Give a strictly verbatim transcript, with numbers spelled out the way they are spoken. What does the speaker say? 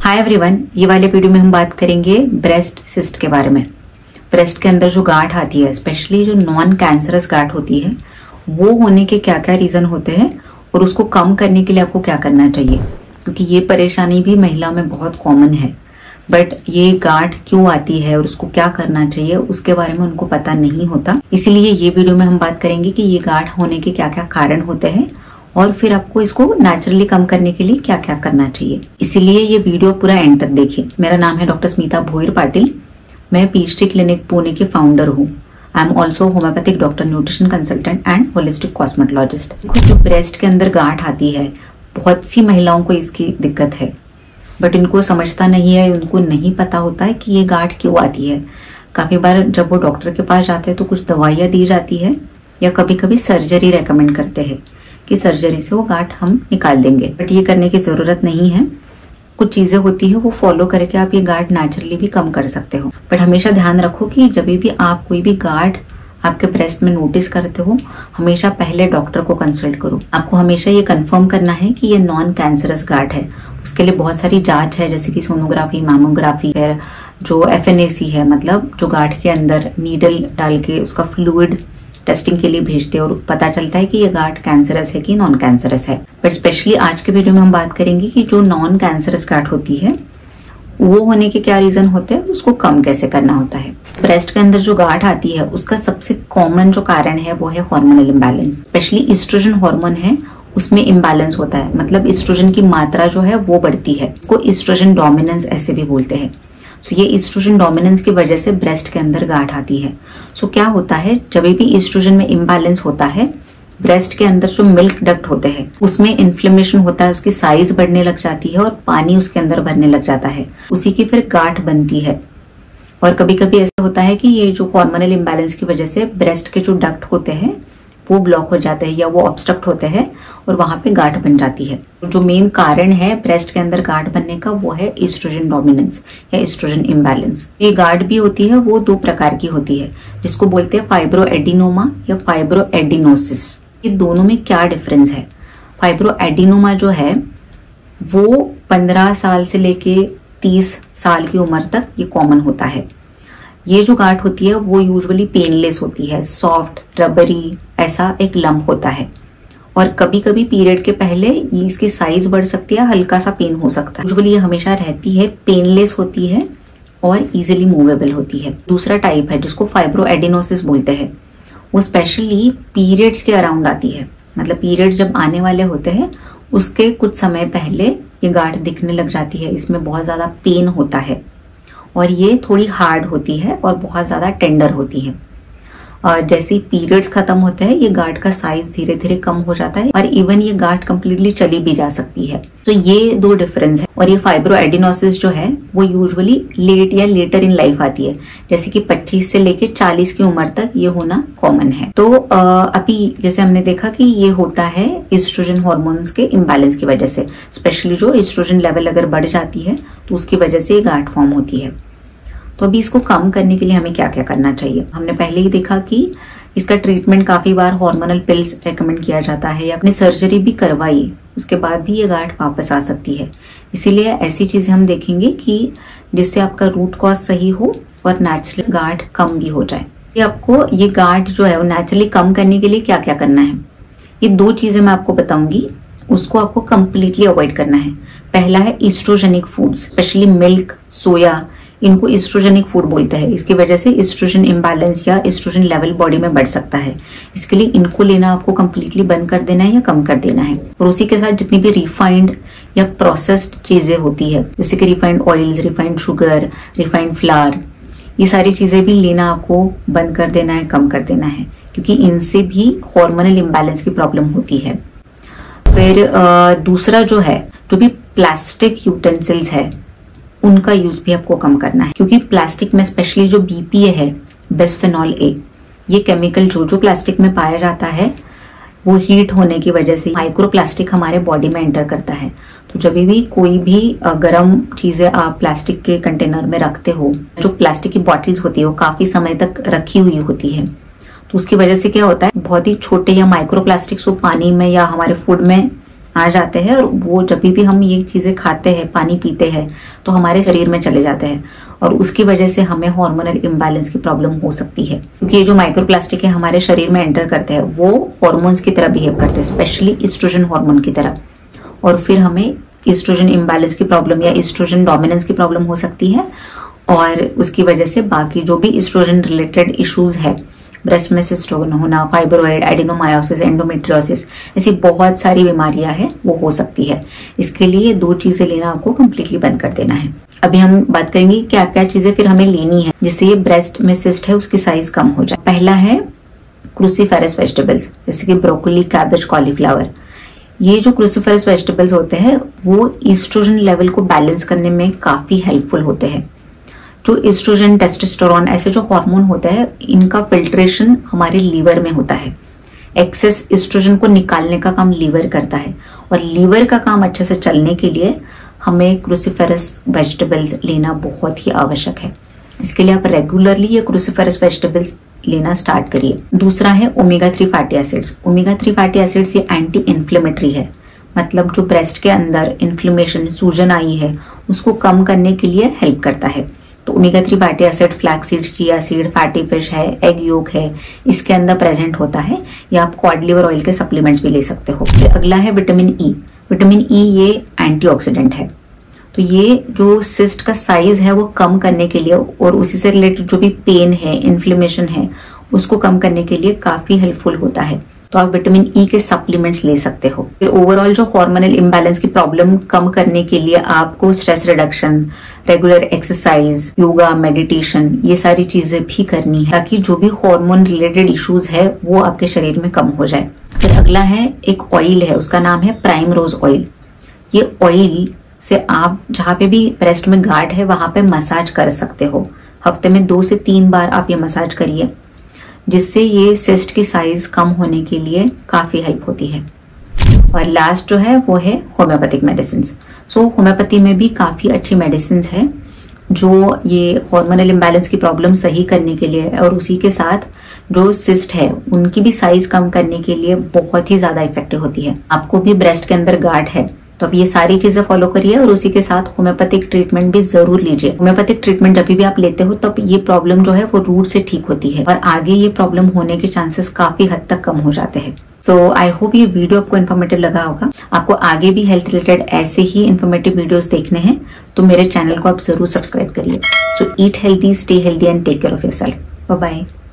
Hi everyone, ये वाले video में हम बात करेंगे ब्रेस्ट सिस्ट के बारे में। ब्रेस्ट के अंदर जो गांठ आती है, स्पेशली जो नॉन कैंसरस गांठ होती है, वो होने के क्या क्या रीजन होते हैं और उसको कम करने के लिए आपको क्या करना चाहिए, क्योंकि ये परेशानी भी महिलाओं में बहुत कॉमन है। बट ये गांठ क्यों आती है और उसको क्या करना चाहिए उसके बारे में उनको पता नहीं होता। इसीलिए ये वीडियो में हम बात करेंगे कि ये गांठ होने के क्या क्या कारण होते हैं और फिर आपको इसको नेचुरली कम करने के लिए क्या क्या करना चाहिए। इसीलिए ये वीडियो पूरा एंड तक देखिए। मेरा नाम है डॉक्टर स्मिता भोईर पाटिल। मैं पीएचडी क्लिनिक पुणे के फाउंडर हूँ। I am also homeopathic doctor, nutrition consultant and holistic cosmetologist. जो ब्रेस्ट के अंदर गांठ आती है, बहुत सी महिलाओं को इसकी दिक्कत है, बट इनको समझता नहीं है, उनको नहीं पता होता है कि ये गांठ क्यों आती है। काफी बार जब वो डॉक्टर के पास जाते हैं तो कुछ दवाइयाँ दी जाती है या कभी कभी सर्जरी रेकमेंड करते हैं कि सर्जरी से वो गांठ हम निकाल देंगे, बट ये करने की जरूरत नहीं है। कुछ चीजें होती है वो फॉलो करके आप ये गांठ नेचुरली भी कम कर सकते हो। बट हमेशा ध्यान रखो कि जब भी आप कोई भी गांठ आपके ब्रेस्ट में नोटिस करते हो, हमेशा पहले डॉक्टर को कंसल्ट करो। आपको हमेशा ये कंफर्म करना है कि ये नॉन कैंसरस गांठ है। उसके लिए बहुत सारी जांच है, जैसे कि सोनोग्राफी, मैमोग्राफी, फिर जो एफ एन ए सी है, मतलब जो गांठ के अंदर नीडल डाल के उसका फ्लूइड टेस्टिंग के लिए भेजते हैं और पता चलता है कि ये गांठ कैंसरस है कि नॉन कैंसरस है। बट स्पेशली आज के वीडियो में हम बात करेंगे कि जो नॉन कैंसरस गांठ होती है वो होने के क्या रीजन होते हैं, उसको कम कैसे करना होता है। ब्रेस्ट के अंदर जो गांठ आती है उसका सबसे कॉमन जो कारण है वो है hormonal imbalance. Specially estrogen hormone है, उसमें इम्बैलेंस होता है, मतलब ईस्ट्रोजन की मात्रा जो है वो बढ़ती है। इसको ईस्ट्रोजन डोमिनेंस ऐसे भी बोलते हैं। तो ये ईस्ट्रोजन डोमिनेंस की वजह से ब्रेस्ट के अंदर गांठ आती है। सो क्या होता है, जब भी ईस्ट्रोजन में इम्बैलेंस होता है, ब्रेस्ट के अंदर जो मिल्क डक्ट होते हैं उसमें इन्फ्लेमेशन होता है, उसकी साइज बढ़ने लग जाती है और पानी उसके अंदर भरने लग जाता है। उसी की फिर गांठ बनती है। और कभी कभी ऐसा होता है कि ये जो हार्मोनल इम्बैलेंस की वजह से ब्रेस्ट के जो डक्ट होते हैं वो ब्लॉक हो जाते हैं या वो ऑब्स्ट्रक्ट होते हैं और वहां पे गांठ बन जाती है। जो मेन कारण है ब्रेस्ट के अंदर गांठ बनने का वो है ईस्ट्रोजन डोमिनेंस या ईस्ट्रोजन इम्बैलेंस। ये गांठ भी होती है, वो दो प्रकार की होती है, जिसको बोलते हैं फाइब्रोएडिनोमा या फाइब्रोएडिनोसिस। ये दोनों में क्या डिफरेंस है? फाइब्रोएडिनोमा जो है वो पंद्रह साल से लेके तीस साल की उम्र तक ये कॉमन होता है। ये जो गांठ होती है वो यूजुअली पेनलेस होती है, सॉफ्ट रबरी ऐसा एक लंप होता है। और कभी कभी पीरियड के पहले ये इसकी साइज बढ़ सकती है, हल्का सा पेन हो सकता है। यूजुअली ये हमेशा रहती है, पेनलेस होती है और इजीली मूवेबल होती है। दूसरा टाइप है जिसको फाइब्रोएडिनोसिस बोलते हैं, वो स्पेशली पीरियड्स के अराउंड आती है। मतलब पीरियड्स जब आने वाले होते हैं उसके कुछ समय पहले ये गांठ दिखने लग जाती है। इसमें बहुत ज्यादा पेन होता है और ये थोड़ी हार्ड होती है और बहुत ज्यादा टेंडर होती है। और जैसे पीरियड्स खत्म होते हैं ये गांठ का साइज धीरे धीरे कम हो जाता है और इवन ये गांठ कंप्लीटली चली भी जा सकती है। तो ये दो डिफरेंस है। और ये फाइब्रोएडिनोसिस जो है वो यूजुअली लेट या लेटर इन लाइफ आती है, जैसे कि पच्चीस से लेके चालीस की उम्र तक ये होना कॉमन है। तो अभी जैसे हमने देखा कि ये होता है ईस्ट्रोजन हार्मोन्स के इम्बैलेंस की वजह से। स्पेशली जो ईस्ट्रोजन लेवल अगर बढ़ जाती है तो उसकी वजह से ये गांठ फॉर्म होती है। तो अभी इसको कम करने के लिए हमें क्या क्या करना चाहिए? हमने पहले ही देखा कि इसका ट्रीटमेंट काफी बार हार्मोनल पिल्स रेकमेंड किया जाता है या अपनी सर्जरी भी करवाई, उसके बाद भी ये गांठ वापस आ सकती है। इसीलिए ऐसी चीजें हम देखेंगे कि जिससे आपका रूट कॉज सही हो और नेचुरली गांठ कम भी हो जाए। ये आपको ये गांठ जो है वो नेचुरली कम करने के लिए क्या क्या करना है, ये दो चीजें मैं आपको बताऊंगी। उसको आपको कंप्लीटली अवॉइड करना है। पहला है estrogenic foods, specially milk, soya, इनको ईस्ट्रोजेनिक फूड बोलते हैं। इसकी वजह से ईस्ट्रोजन इम्बैलेंस या ईस्ट्रोजन लेवल बॉडी में बढ़ सकता है। इसके लिए इनको लेना आपको कंप्लीटली बंद कर देना है या कम कर देना है। और उसी के साथ जितनी भी रिफाइंड या प्रोसेस्ड चीजें होती है, जैसे कि refined oils, refined sugar, refined flour, ये सारी चीजें भी लेना आपको बंद कर देना है, कम कर देना है, क्योंकि इनसे भी हार्मोनल इम्बैलेंस की प्रॉब्लम होती है। फिर दूसरा जो है, जो भी प्लास्टिक यूटेंसिल्स है उनका यूज भी आपको कम करना है, क्योंकि प्लास्टिक में स्पेशली जो बी पी ए है, बिस्फेनॉल ए, ये केमिकल जो जो प्लास्टिक में पाया जाता है वो हीट होने की वजह से माइक्रोप्लास्टिक हमारे बॉडी में एंटर करता है। तो जब भी कोई भी गर्म चीजें आप प्लास्टिक के कंटेनर में रखते हो, जो प्लास्टिक की बॉटल्स होती है वो काफी समय तक रखी हुई होती है, तो उसकी वजह से क्या होता है, बहुत ही छोटे या माइक्रोप्लास्टिक्स वो पानी में या हमारे फूड में आ जाते हैं और वो जब भी हम ये चीजें खाते हैं, पानी पीते हैं, तो हमारे शरीर में चले जाते हैं और उसकी वजह से हमें हार्मोनल इम्बैलेंस की प्रॉब्लम हो सकती है। क्योंकि ये जो माइक्रोप्लास्टिक है हमारे शरीर में एंटर करते हैं, वो हार्मोन्स की तरह बिहेव करते हैं, स्पेशली ईस्ट्रोजन हार्मोन की तरह, और फिर हमें ईस्ट्रोजन इम्बैलेंस की प्रॉब्लम या ईस्ट्रोजन डोमिनेंस की प्रॉब्लम हो सकती है। और उसकी वजह से बाकी जो भी ईस्ट्रोजन रिलेटेड इश्यूज है, ब्रेस्ट में सिस्ट होना, फाइब्रोइड, एडिनोमायोसिस, एंडोमेट्रियोसिस, ऐसी बहुत सारी बीमारियां हैं वो हो सकती है। इसके लिए दो चीजें लेना आपको कम्प्लीटली बंद कर देना है। अभी हम बात करेंगे क्या क्या चीजें फिर हमें लेनी है जिससे ये ब्रेस्ट में सिस्ट है उसकी साइज कम हो जाए। पहला है क्रूसीफेरस वेजिटेबल्स, जैसे कि ब्रोकली, कैबेज, कॉलीफ्लावर। ये जो क्रूसीफेरस वेजिटेबल्स होते हैं वो ईस्ट्रोजन लेवल को बैलेंस करने में काफी हेल्पफुल होते हैं। जो ईस्ट्रोजन, टेस्टोस्टेरोन ऐसे जो हार्मोन होते हैं, इनका फिल्ट्रेशन हमारे लीवर में होता है। एक्सेस ईस्ट्रोजन को निकालने का काम लीवर करता है और लीवर का काम अच्छे से चलने के लिए हमें क्रूसीफेरस वेजिटेबल्स लेना बहुत ही आवश्यक है। इसके लिए आप रेगुलरली ये क्रूसीफेरस वेजिटेबल्स लेना स्टार्ट करिए। दूसरा है omega three fatty acids. Omega three fatty acids ये एंटी इन्फ्लेमेटरी है, मतलब जो ब्रेस्ट के अंदर इन्फ्लेमेशन, सूजन आई है, उसको कम करने के लिए हेल्प करता है। तो omega three fatty acid flax seeds, chia seed, fatty fish है, एग योक है, इसके अंदर प्रेजेंट होता है, या आप क्वाड लिवर ऑयल के सप्लीमेंट्स भी ले सकते हो। फिर अगला है विटामिन ई। विटामिन ई ये एंटीऑक्सीडेंट है, तो ये जो सिस्ट का साइज है वो कम करने के लिए और उसी से रिलेटेड जो भी पेन है, इन्फ्लेमेशन है, उसको कम करने के लिए काफी हेल्पफुल होता है। तो आप विटामिन ई के सप्लीमेंट्स ले सकते हो। फिर ओवरऑल जो हार्मोनल इम्बैलेंस की प्रॉब्लम कम करने के लिए आपको stress reduction, regular exercise, yoga, meditation, ये सारी चीजें भी करनी है ताकि जो भी हार्मोन रिलेटेड इश्यूज है वो आपके शरीर में कम हो जाए। फिर अगला है एक ऑयल है, उसका नाम है प्राइम रोज ऑयल। ये ऑयल से आप जहाँ पे भी ब्रेस्ट में गांठ है वहां पे मसाज कर सकते हो। हफ्ते में दो से तीन बार आप ये मसाज करिए, जिससे ये सिस्ट की साइज कम होने के लिए काफी हेल्प होती है। और लास्ट जो है वो है होम्योपैथिक मेडिसिन। सो होम्योपैथी में भी काफी अच्छी मेडिसिन है जो ये हार्मोनल इम्बैलेंस की प्रॉब्लम सही करने के लिए और उसी के साथ जो सिस्ट है उनकी भी साइज कम करने के लिए बहुत ही ज्यादा इफेक्टिव होती है। आपको भी ब्रेस्ट के अंदर गांठ है तो अब ये सारी चीजें फॉलो करिए और उसी के साथ होम्योपैथिक ट्रीटमेंट भी जरूर लीजिए। होम्योपैथिक ट्रीटमेंट जब भी आप लेते हो तब ये प्रॉब्लम जो है वो रूट से ठीक होती है और आगे ये प्रॉब्लम होने के चांसेस काफी हद तक कम हो जाते हैं। सो आई होप ये वीडियो आपको इन्फॉर्मेटिव लगा होगा। आपको आगे भी हेल्थ रिलेटेड ऐसे ही इन्फॉर्मेटिव वीडियोस देखने हैं तो मेरे चैनल को आप जरूर सब्सक्राइब करिए। So eat healthy, stay healthy and take care of yourself. Bye bye.